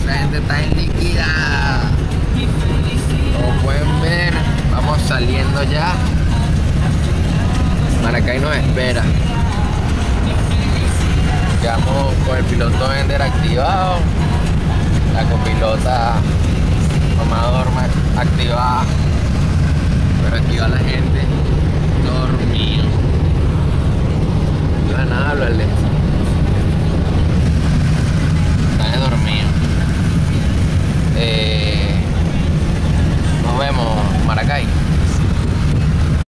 Esa gente está en liquidada. Como pueden ver, vamos saliendo ya. Maracay nos espera. Quedamos con el piloto Ender activado. La copilota Amador activada. Pero aquí va la gente dormido. No, nada, háblale.